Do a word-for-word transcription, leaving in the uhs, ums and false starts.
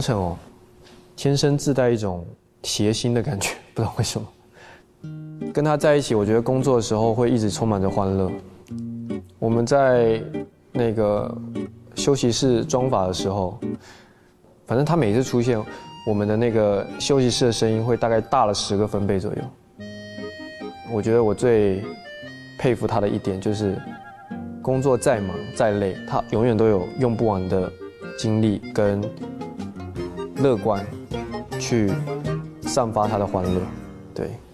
成哦，天生自带一种谐星的感觉，不知道为什么。跟他在一起，我觉得工作的时候会一直充满着欢乐。我们在那个休息室装法的时候，反正他每次出现，我们的那个休息室的声音会大概大了十个分贝左右。我觉得我最佩服他的一点就是，工作再忙再累，他永远都有用不完的精力跟乐观去散发他的欢乐，对。